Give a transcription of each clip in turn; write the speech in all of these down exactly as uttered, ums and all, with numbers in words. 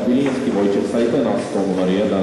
Biliński Wojciech Sajtena, stół numer jeden.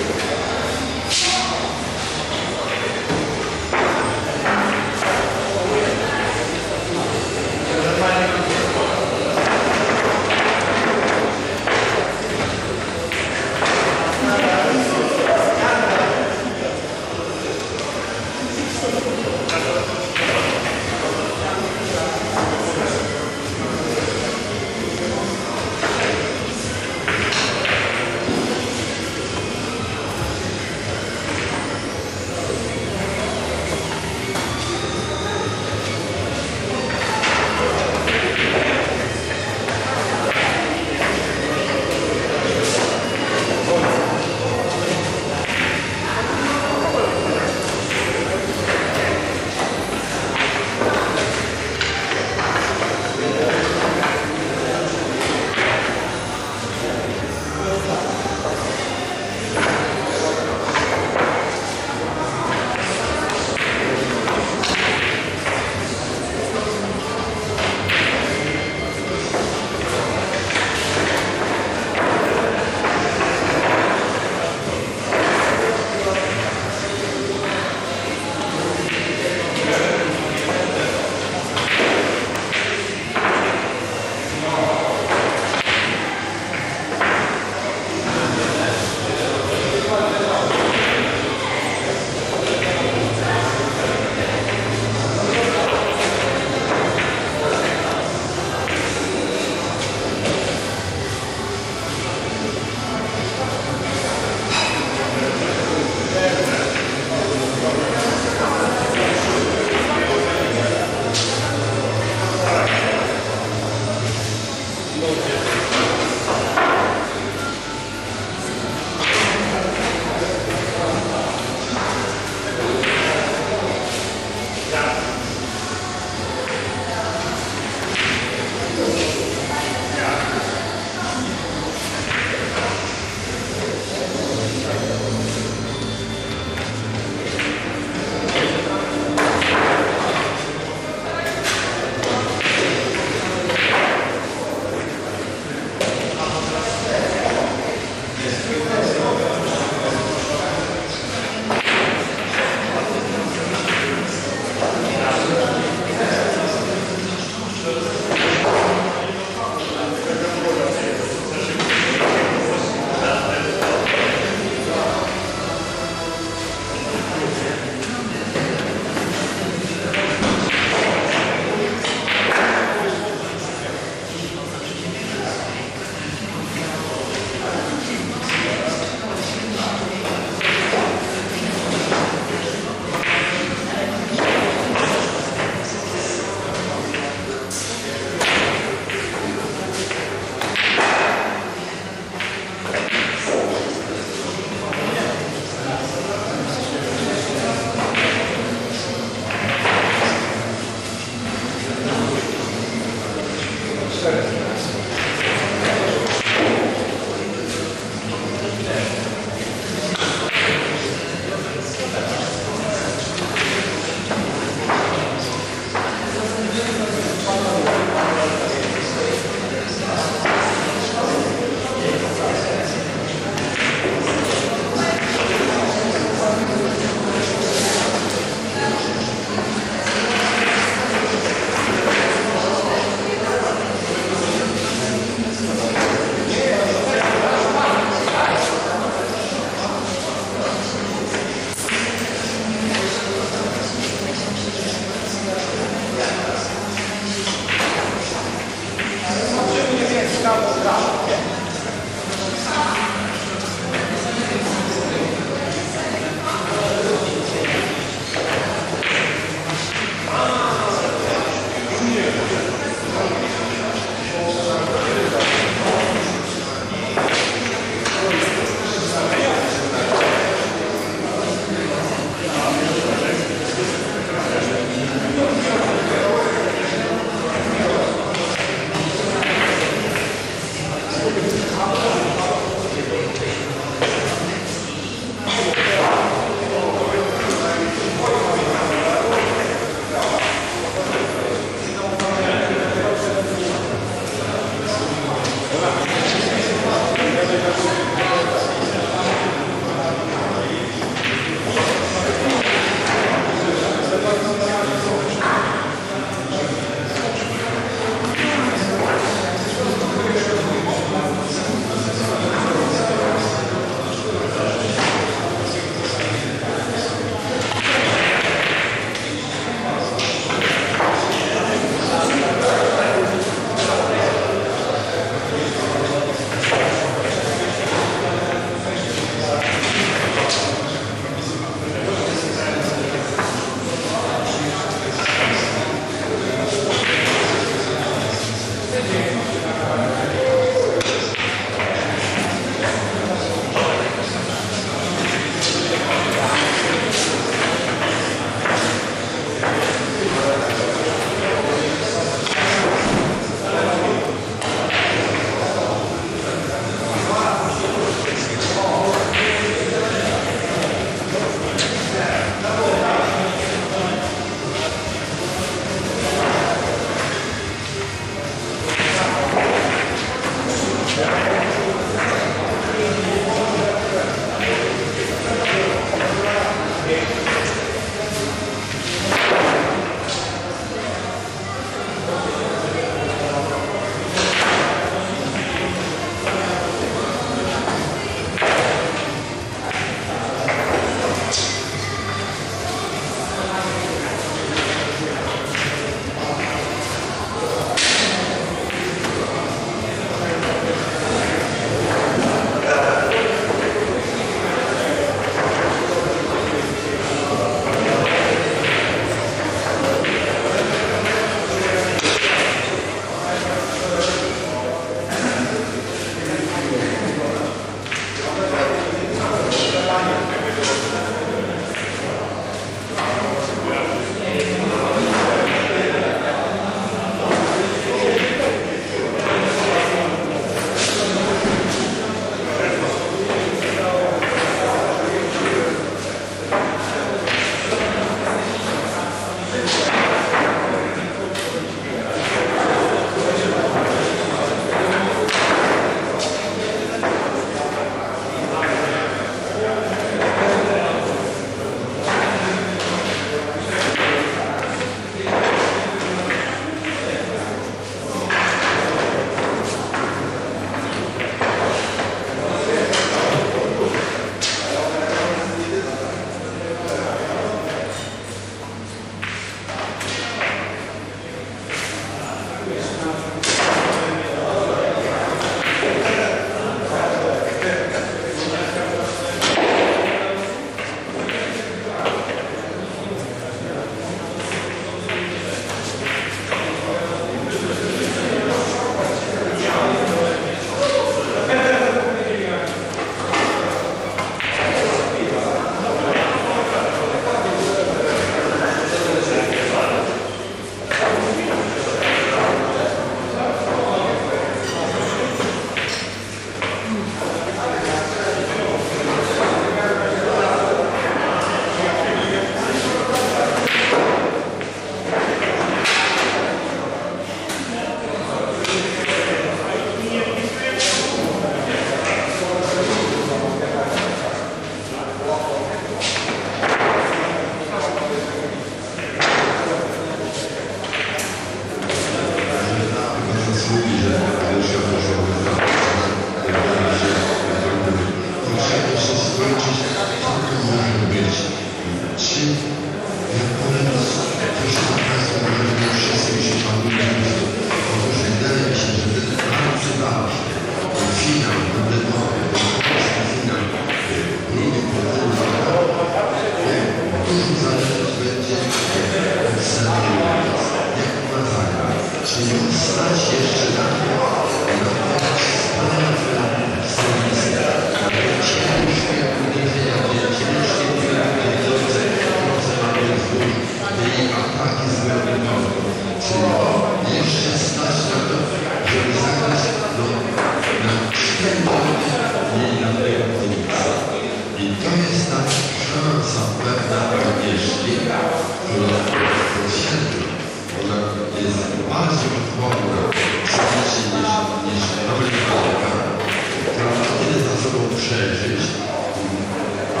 to jest ta szansa pewna Agnieszki, która posiada. Ona jest bardziej odporna psychicznie niż, niż Amerykanka, która ma tyle za sobą przeżyć, a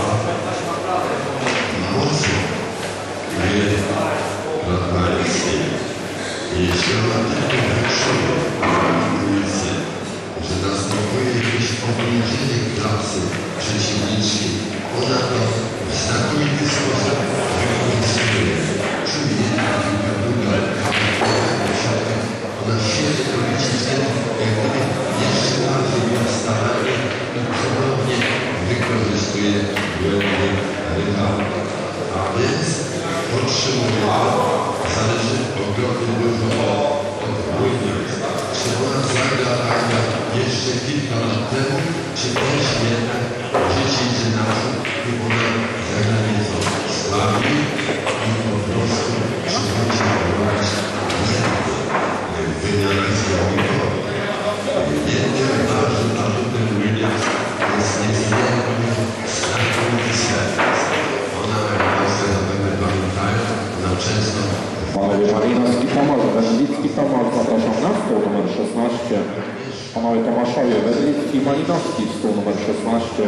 mocno wie Radwańskiej. Jeśli ona tylko wyczuje intuicję, że następuje jakieś obniżenie klasy przeciwniczki, ona to w znakomity sposób wykorzystuje. Czuje kilka druga, ona świetnie to widzi wtedy, jak gdyby jeszcze bardziej nastawienie i ponownie wykorzystuje błędy rywala. A więc potrzebuje to, zależy ogromnie dużo od wojnic. Czy ona zagra tak jak jeszcze kilka lat temu, czy też jednak życie idzie naprzód i ona zagra nieco słabiej i po prostu przychodzi wywołać wymianę zjawiskowych. Jednym ważnym atutem Williams jest niezmierny znakomity serwis. Ona, jak Państwo zapewne pamiętają, na często Panowie Malinowski Tomasz, Wedlicki Tomasz, zapraszam na stół numer szesnaście. Panowie Tomaszowie, Wedlicki i Malinowski, stół numer szesnaście.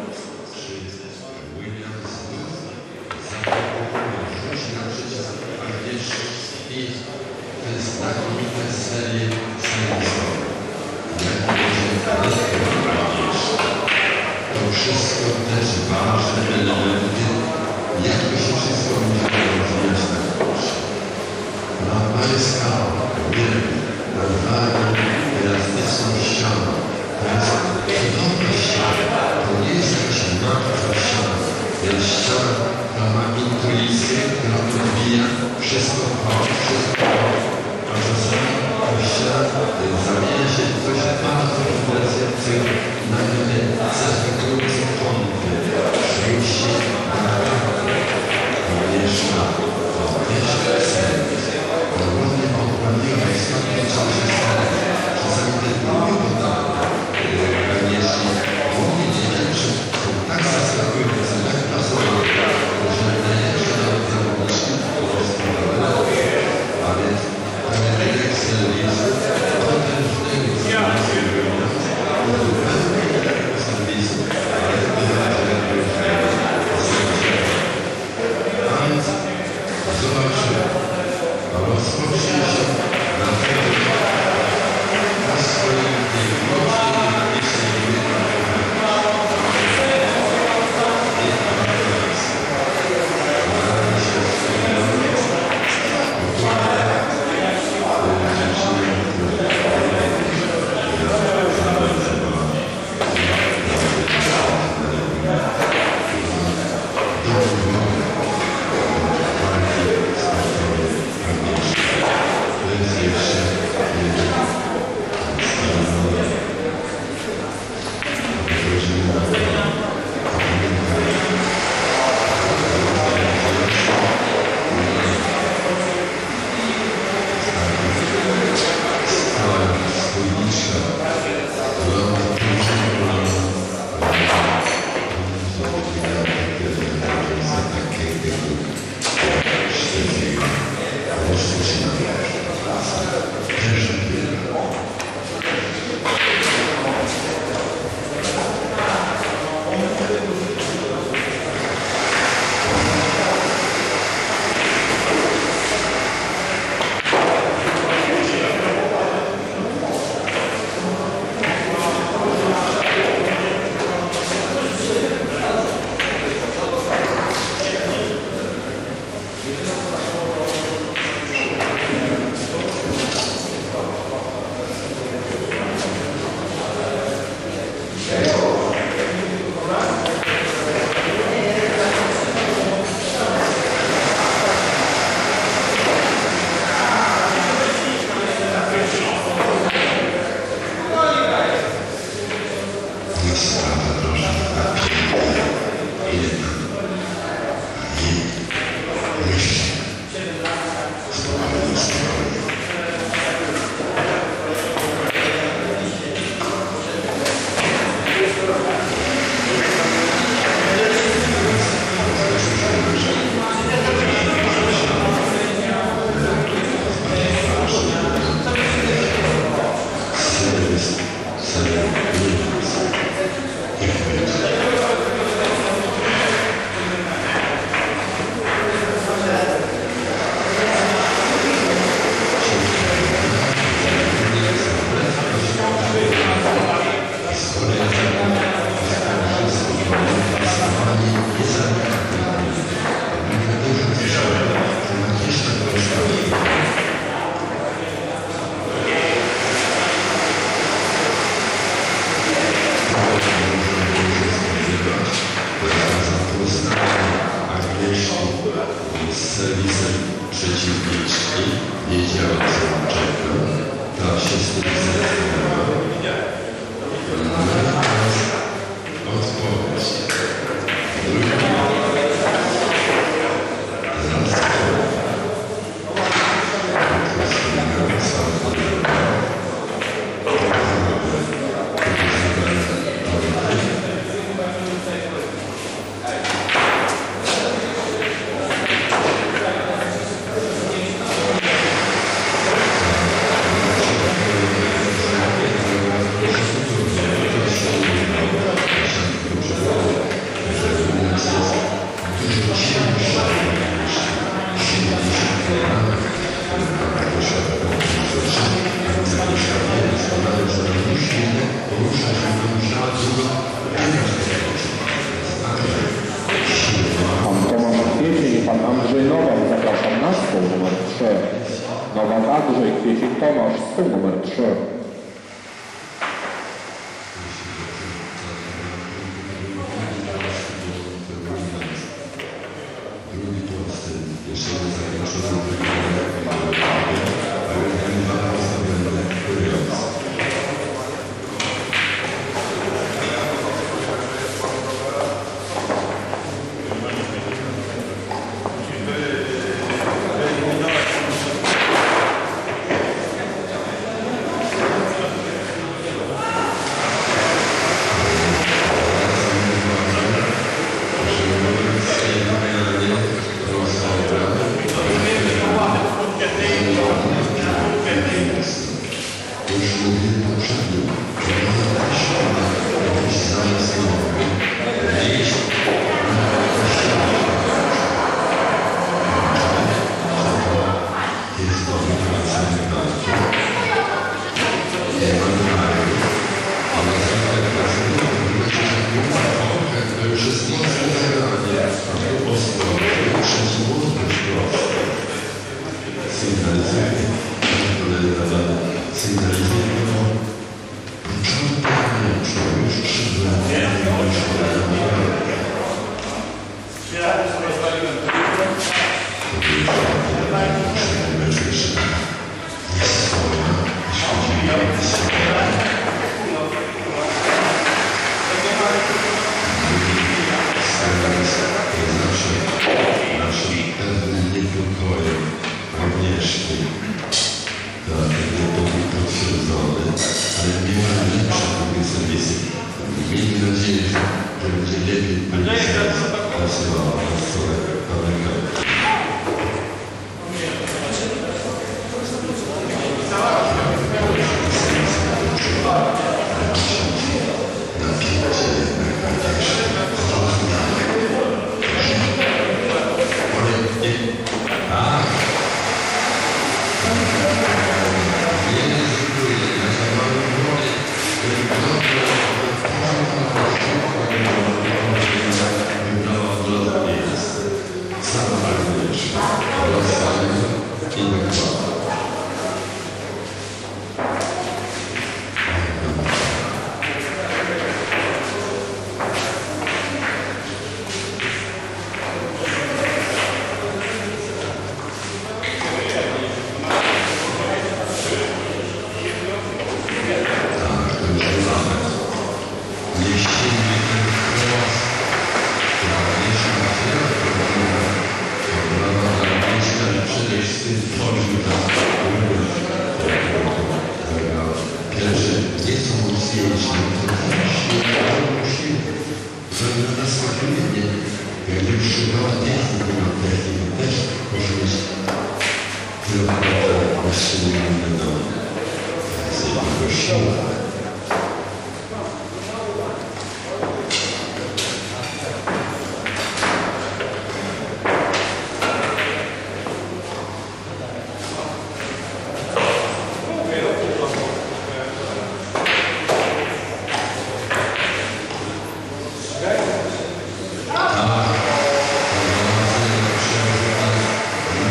I te znakomite serie serwisowe. Jak będzie to wszystko też ważne elementy, jak to się wszystko będzie rozwijać na kursie. Radwańska wielbi nadwagą elastyczną ścianą. To jest cudowna ściana. To nie jest jakaś martwa ściana. To jest ściana, która ma intuicję, która odbija wszystko po, wszystko po. A czasami ta ściana zamienia się w coś bardzo interesującego, nagle zaskakujący kąty, przejście na Agnieszka, to Agnieszka serwis. Ogromnie odprawiła w ostatnim czasie serwis. Czasami te drugie podania Agnieszki w ogóle nie większe są tak zaskakujące, tak pasowe, że najlepsze nawet zawodniczki po prostu dobre. A więc pewien rynek serwisu, potężnego serwisu, zupełnie innego serwisu, ale poznania Agnieszki z serwisem przeciwniczki, wiedziała co ją czeka, ta się z tym zdecydowana. No i teraz odpowiedź. Drugi raz Pan Andrzej Nowak, zapraszam na stół numer trzy. Nowak Andrzej, Kwiecień Tomasz, stół numer trzy. drugi prosty, jeszcze nie zakończony wygląda, ale ten dwa razy będę kurujący.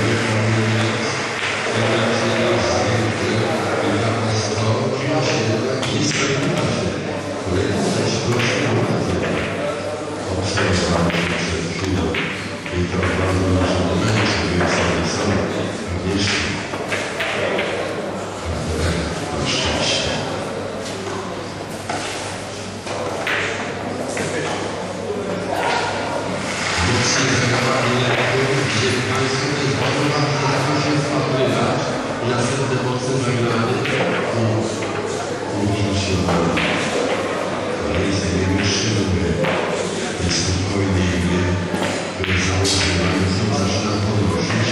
Thank you. mocniej zagrali lekko, gdzie Państwo też bardzo ważne, jak się wpatrywać. Następne mocne zagramy. Można się jest najwyższy numer. Jest spokojnej gry, które założyłem, zaczyna podnosić.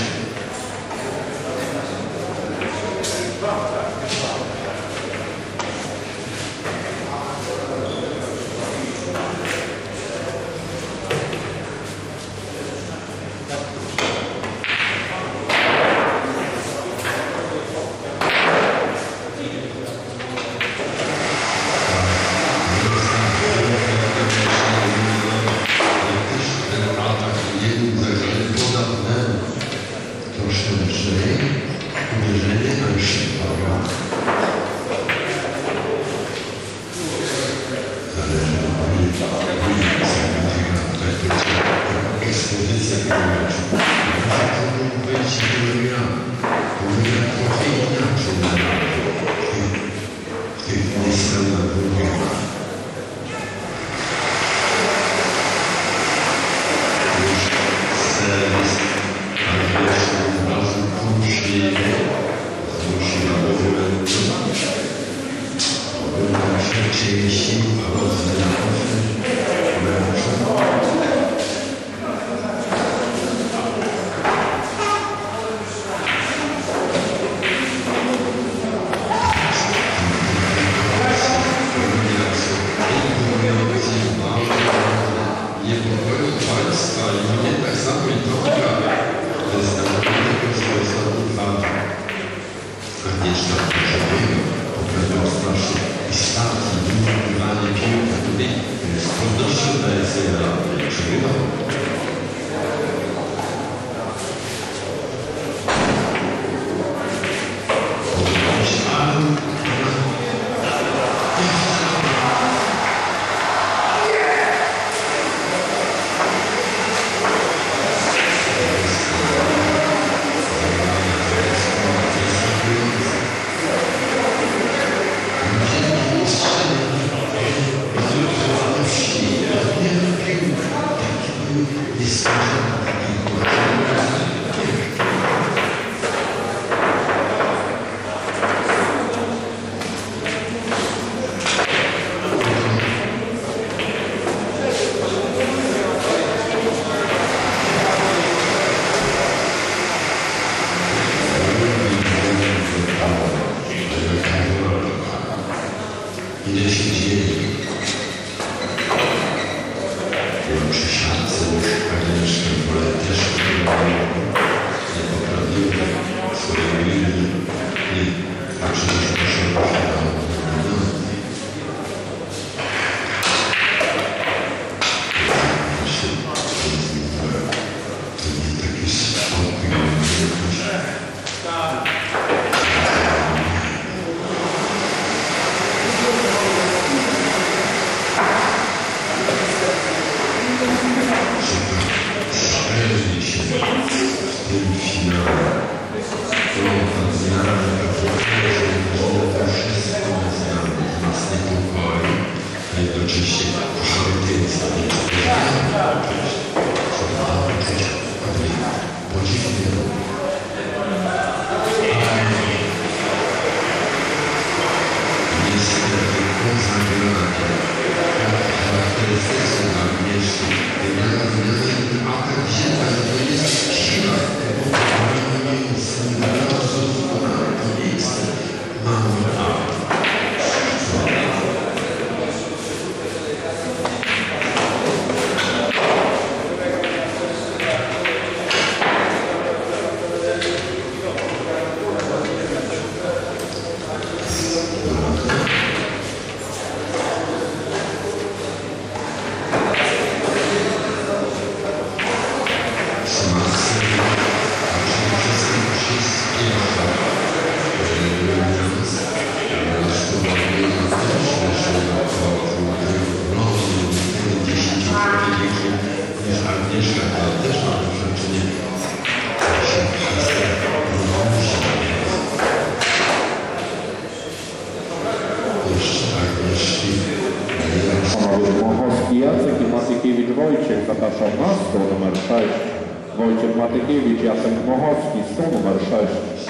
Panowie Dmochowski Jacek i Matykiewicz Wojciech zapraszam na stół. stół numer sześć. Wojciech Matykiewicz, Jacek Mochowski, stół numer sześć.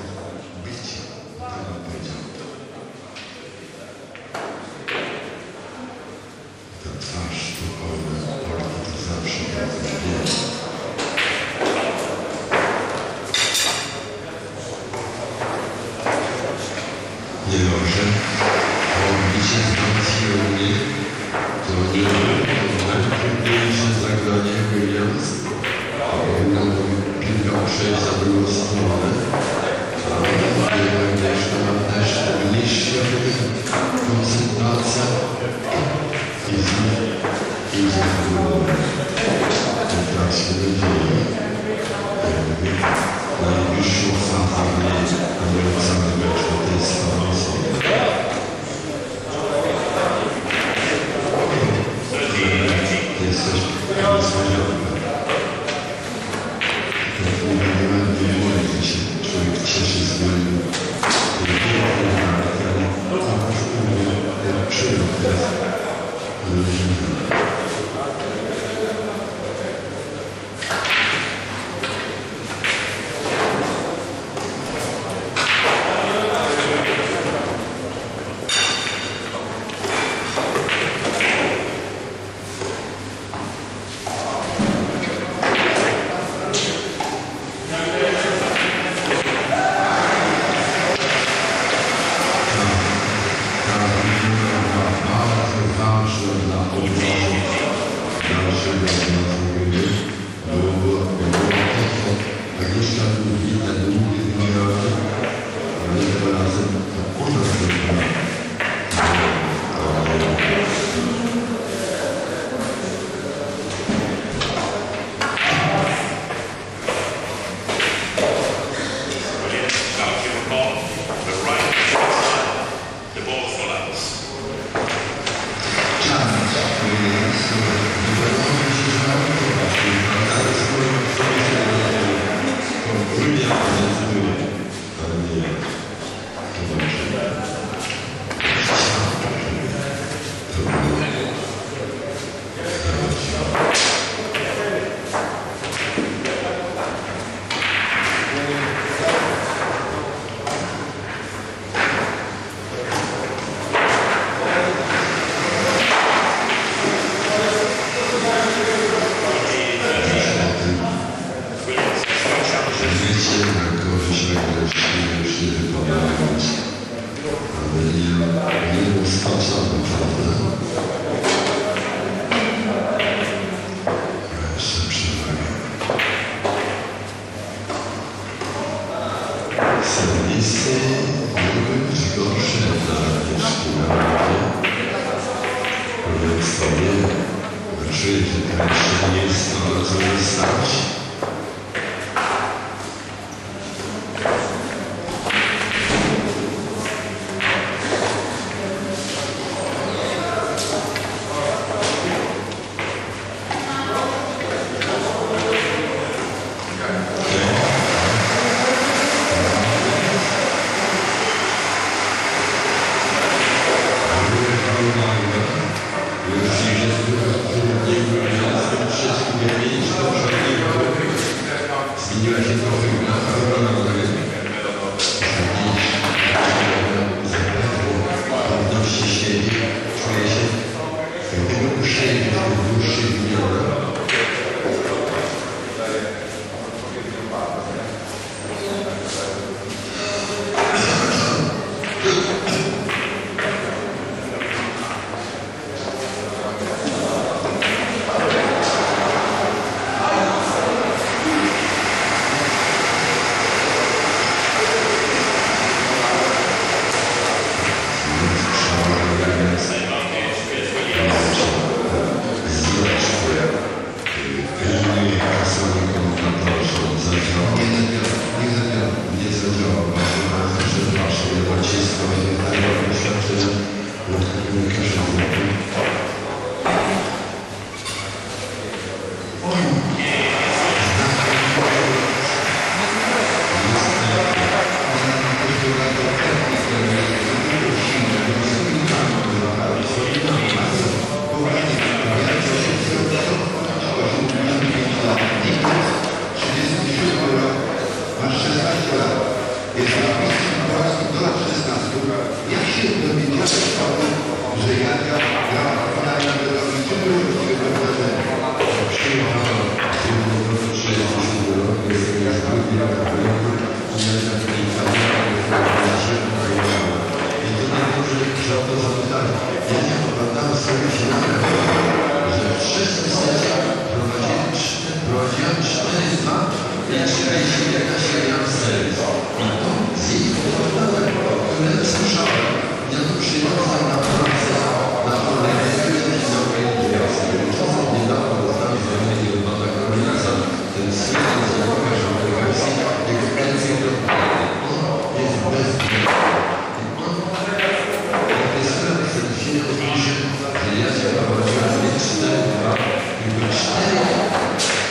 Nie może, bo bicie z Mancjoni to nie najtrudniejsze zagranie Williams. Piłka przejść za drugą stronę, a jeszcze mam też bliższa koncentracja i z i z tak się dzieje. Najbliższą fazę analizowanego meczu to jest Stanowski. To jest coś niezwykłego. Nie ma wyboru, gdzie się człowiek cieszy z mojego ale przyjął teraz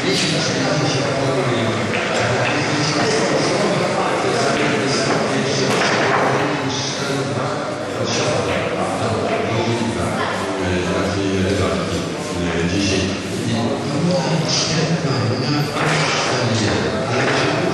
Jeśli przyjaźń się pojawia, to zapewne są jeszcze cztery dwa odsiadki do wynika takiej redakcji dzisiaj. I to była świetna, miała cztery jeden, ale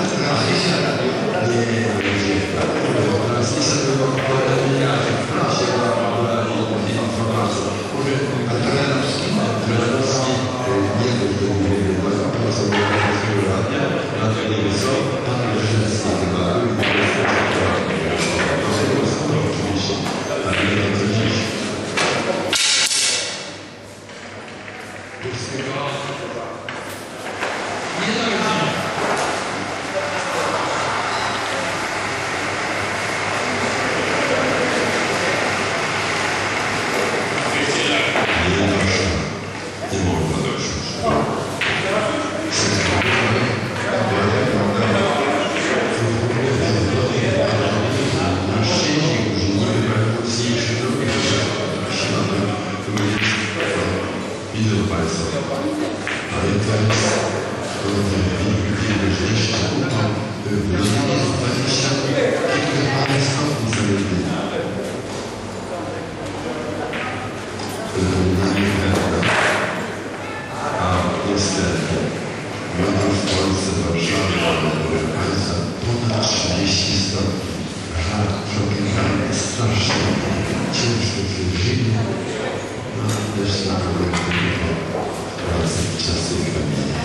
nie, nie, nie, teraz niestety w prasie była informacja. Mówię, a Trenowski, Trenowski nie był wtedy mówię, a pracował w Polskiego Radia, Radia Niemieckiego, pan Brzeziński chyba był i to jest to oczywiście, ale nie to dziś. Nie dojdziemy. Nie można dojść. Na szczęście urzędnicy najmocniejszy drugi widzą Państwo, ale teraz wiemy, że jeszcze upał w Londynie jest dwadzieścia kilka parę stopni zaledwie. A niestety, nadal w Polsce, w Warszawie, proszę Państwa, ponad trzydzieści stopni. Żar tropikalny, strasznie, ciężko przeżyje, no też na kolektywie pracy w czasy familii.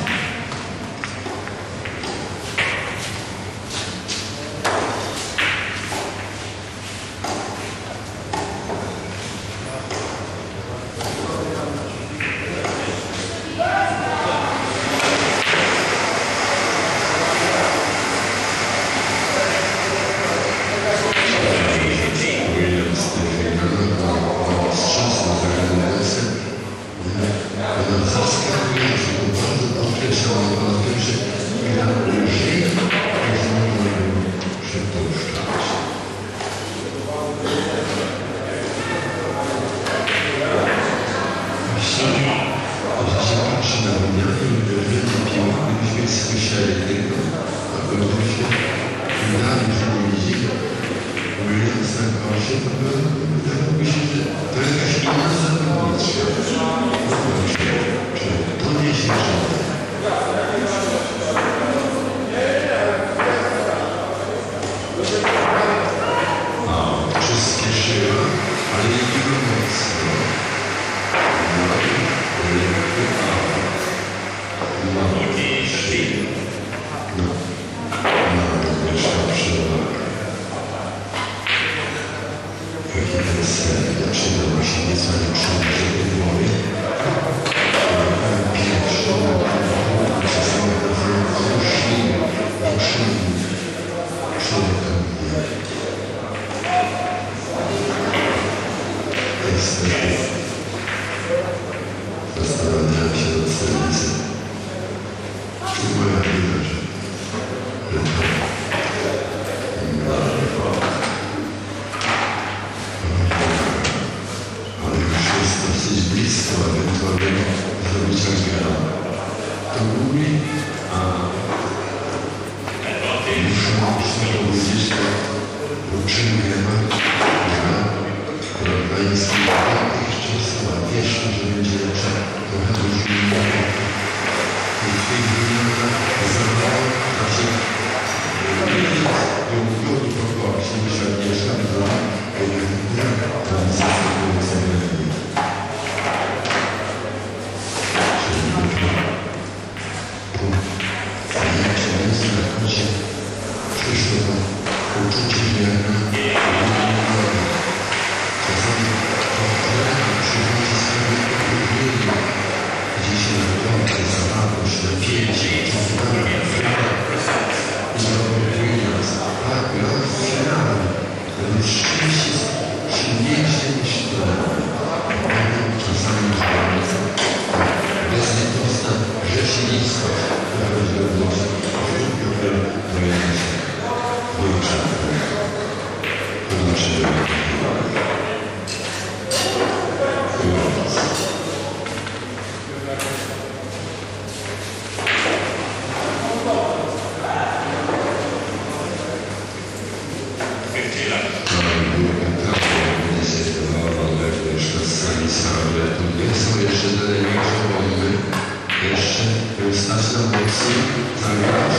Aleksiej, zagrasz?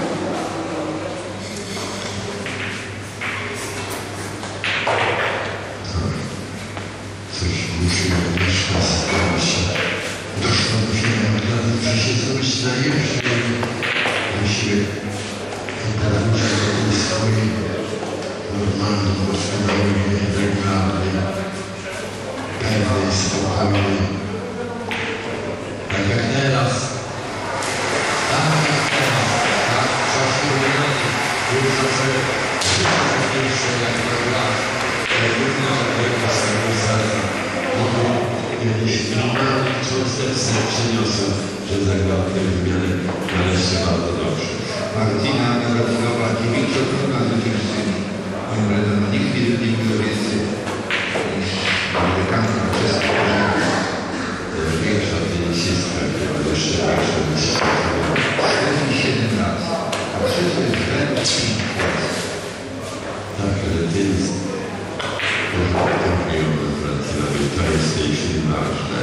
Coś musi jeszcze stało się. Doszło do siebie od razu, że się coś najlepsze. Musimy poprawić do tej swojej normalnej, doskonałej, regularnej, pewnej, spokojnej. Tak jak teraz. Tak jak teraz. Tak, czas umieniony. Był zawsze życie pierwsze jak na raz. Również tego swojego serca. Ono kiedyś normalnie cząsteczce przyniosą, że zagrał tej wymiany nareszcie bardzo dobrze. Martina Narodowa dziewięciokrotna zwyciężczyni Wimbledonu. Nikt nie był więcej niż Amerykanka czeska. Większa tenisistka, która jeszcze większa niż czterdzieści siedem lat, a wszystko jest wręcz pięć lat. tak, ale tenis pożądany Francjowi, to jest w tej chwili ważne.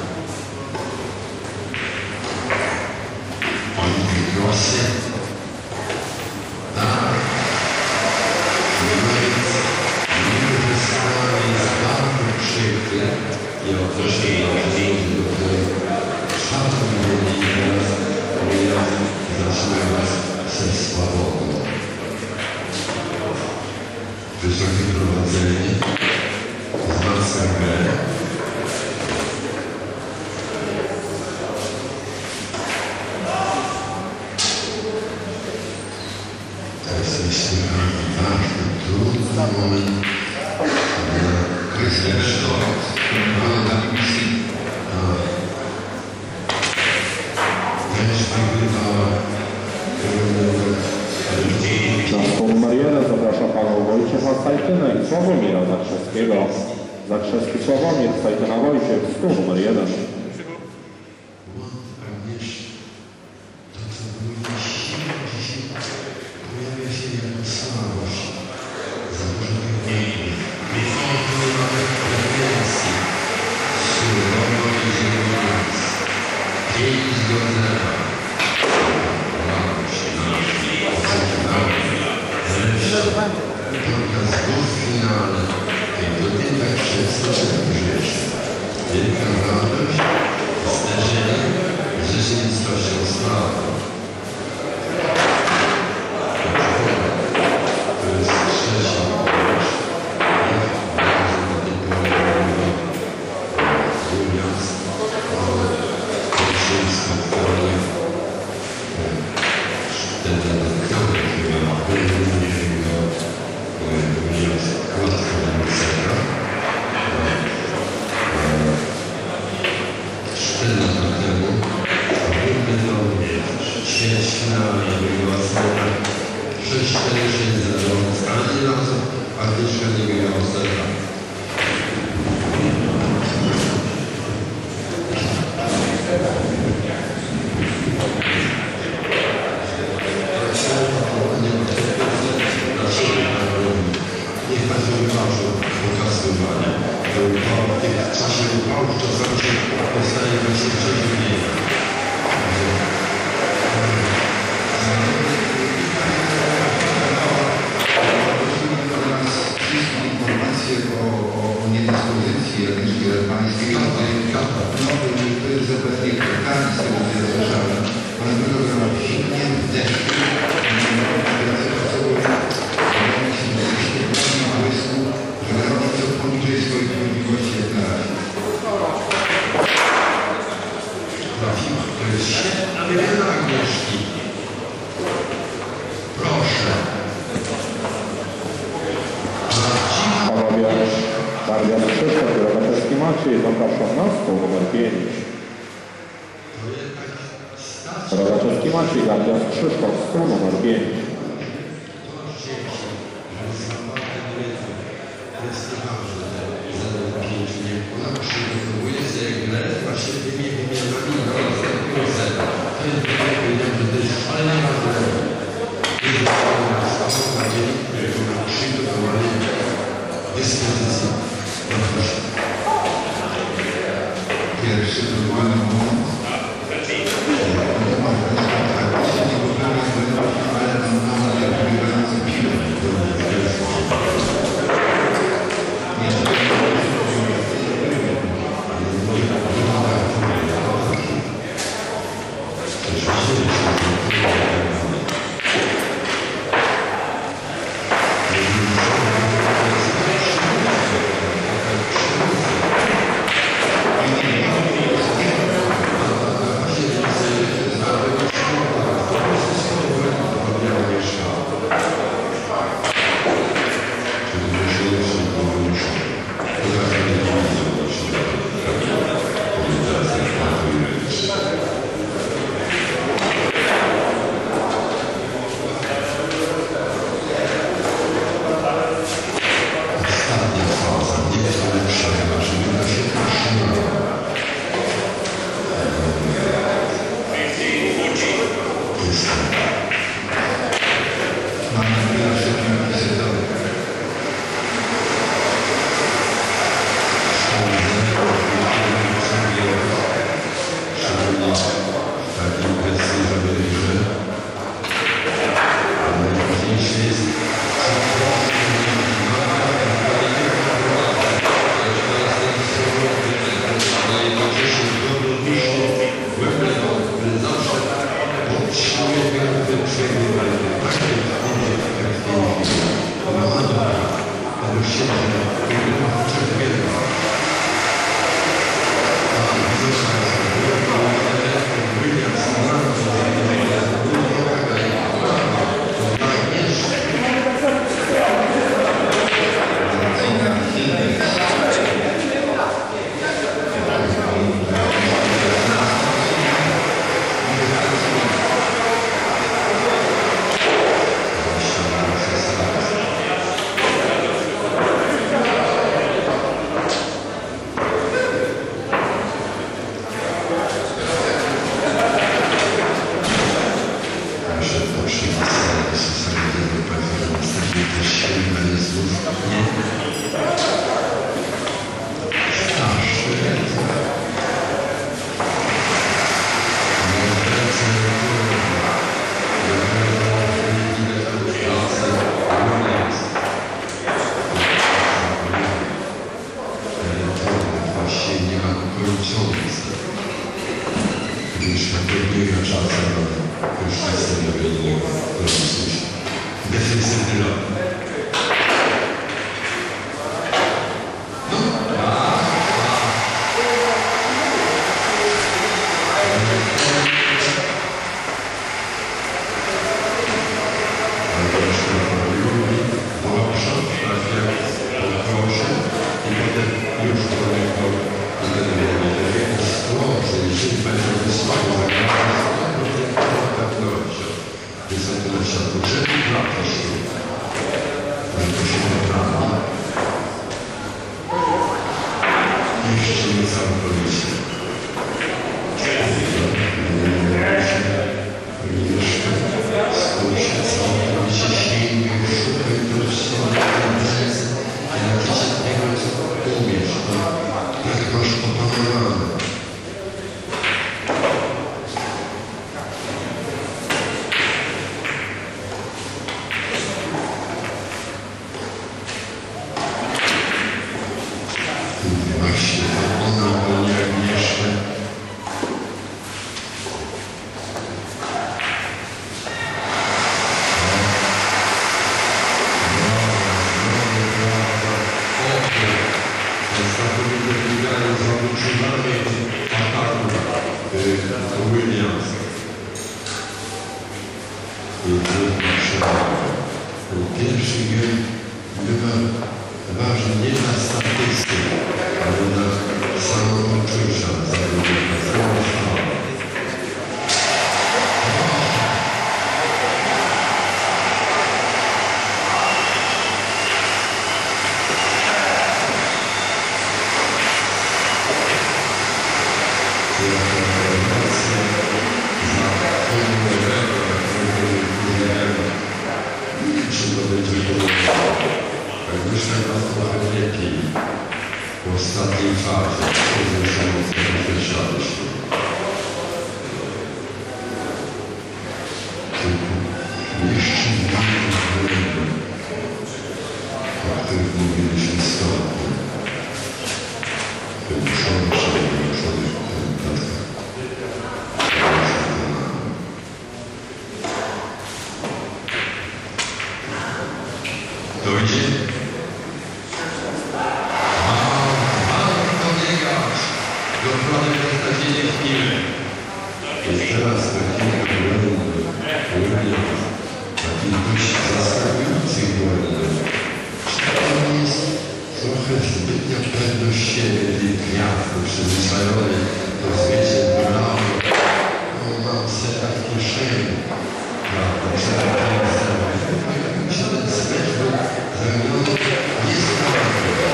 Oni głosy. Tak. Więc mimo, że sama jest bardzo przykry i określenie zdjęcie, do której czwartą mieli teraz, ponieważ zaczynają ze słabodą. Wysokie prowadzenie, wzmacnia grę. To jest myślę ważny, trudny moment dla Krystiana. Ale dla B B C. Też wygrywała Na stół numer jeden zaprasza panów Wojciecha Sajtynę i Sławomira Zakrzewskiego. Zakrzewski Sławomir, Sajtyna Wojciech, stół numer jeden. również to, co było siłą, dzisiaj pojawia się jako słabość. Za dużo wymieni. Wychodzą nawet pretensji. Surowo i zielonoc. pięć do zera. Radość naszej oczekiwała. Wreszcie pokaz w finale. I to nie tak wszystko żyć. Wielka radość, zderzenie z rzeczywistością sprawy. To jest trzeci kogoś, jak bardzo na tej porze mówiła, mówiąc o pierwszeństwie, które wtedy który chyba wyrównuje go, mówiąc łatwo Dancera. Cztery lata temu Wimbledonie ćwierćfinale wygrała Sera sześć cztery sześć zero. Ani razu Agnieszka nie wygrała Sera. Niech Państwo wybaczą pokazywanie. W czasie upału czasami się powstaje właśnie przeziębienie. Wszystkie informacje o, o, o niedyspozycji Agnieszki Radwańskiej, nowy, to jest zapewne kartami, z tego co ja słyszałem. Ona wyglądała w zimnie, w deszczu, że robi to poniżej swoich możliwości jak na razie. Trafiła. To jest świetna wymiana Agnieszki. Proszę. Panowie Barwian Krzysztof i Rogatewski Maciej zapraszam na stół numer pięć. To jednak stać. Rogatewski Maciej, Barwian Krzysztof, stół numer pięć. Jest nieważne, że zero pięć nie. Ona przygotowuje sobie grę właśnie tymi wymianami na następnego zera. To jest powiedziałem, że to jest szalenie ważne. Jest to na dzień, którego ma przygotowanie dyspozycji. Pierwszy to był moment. Pierwszy gen bywa ważny nie dla statystyk, ale dla samopoczucia zawodnika, samostanu. W ostatniej fazie rozwiązaliśmy. Tylko jeszcze nie wiem, o których mówiliśmy stopniu. Wymuszony czy wymuszony tentatka. Dojdzie? Dokładnie beznadziejnie chwilę. Jest teraz taki błędny, taki dość zaskakujący błędny. On jest trochę zbytnia pewność siebie, tej gwiazdy przyzwyczajony do zwiecie brawo. On ma seta w kieszeni. Prawda, seta w kieszeni. Jakby się ten smecz był zamieniony niesamowite.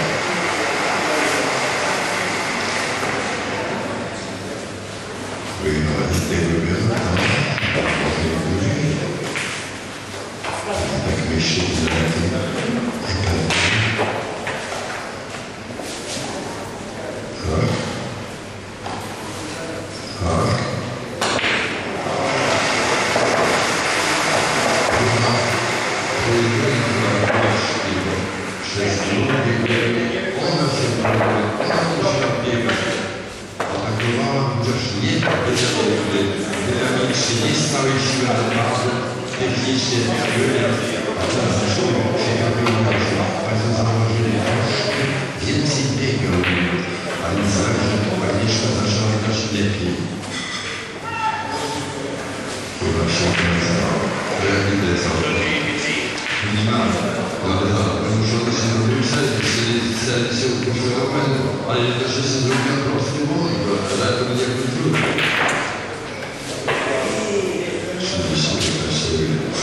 Wyjmować z tego biura, tak myślę, że lepiej i pewnie. Tak? Tak? Chyba trójkątna właściwa przez drugie głębie, ona się próbuje, ona się odbiega. Atakowała chociaż nie dynamicznie, nie z całej siły, ale bardzo technicznie Williams, a teraz zresztą ciekawy inaczej. Państwo zauważyli troszkę więcej biegał, a więc Agnieszka zaczęła grać lepiej. Chyba się nazywało. To jak nie decydował. Minimalnie. Ale muszę to się zrobił selekcję użytkowego, ale też się zrobiła prosty mój, bo ale to będzie jakby trudno. trzydzieści piętnaście minut.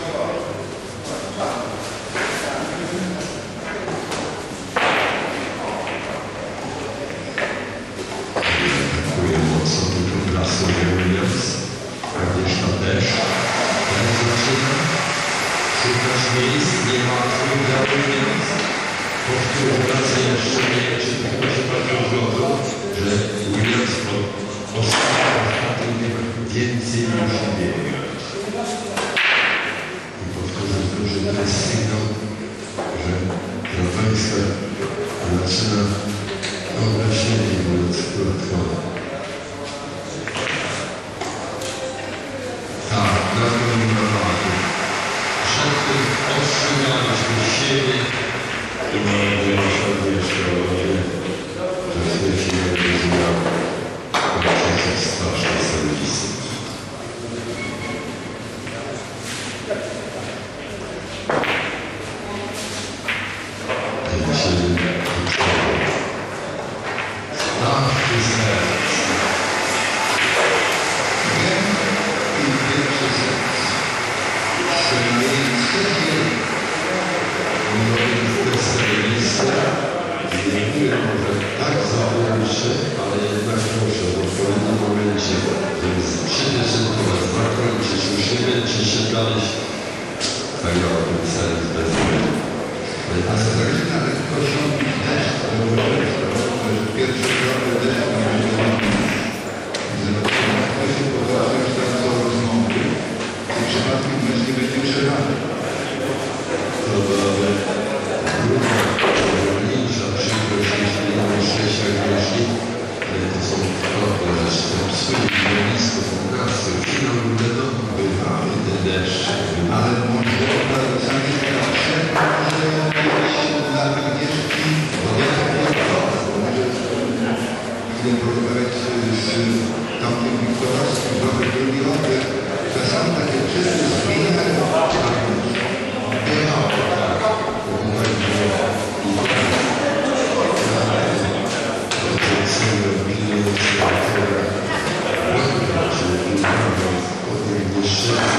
Dziękuję mocno tylko klasy Williams. Agnieszka też. Jak zaczyna? Szukać miejsc, nie ma odpowiedzialnych Williams. Powtórzę raz jeszcze, nie wiem, czy tylko się bardzo zgodzą, że Williams po ostatnim więcej musi biegać. I powtórzę to, że to jest sygnał, że Rafańska zaczyna obrać lepiej, mówiąc krótko. Tak, gratuluję Rafański. Przed tym ostrzegaliśmy siebie i mam nadzieję, że jeszcze będzie, że w tej chwili będzie zmiał proces straszny serwisy. Straszny serwis. Wiem i pierwszy sens. Dziękuję może tak zawołaliście, ale jednak proszę w odpowiednim momencie, żeby przydecydować, zakończyć, musimy czy się dalej tak jak opisałem z bezpiecznie. A zagraniczna lekkością deszcz, że pierwszy krok deszcz będzie ładny. Zobaczymy, jak to się poważnie, że tam są rozmowy i przypadkiem mecz nie będzie przerwany. To byłaby grupa rolnicza, przykrość, jeśli nie mamy szczęścia Agnieszki, to są krople, że to psuje rolnictwo, fotografy, finał wiadomo, bywały te deszcze. Ale może paradoksalnie taka przerwa może być dla Agnieszki, bo ja tak nie może chwilę porozmawiać z Tomkiem Wiktorowskim, Robert drugi oddech, czasami takie czyste zmieniają Agnieszki. Thank you.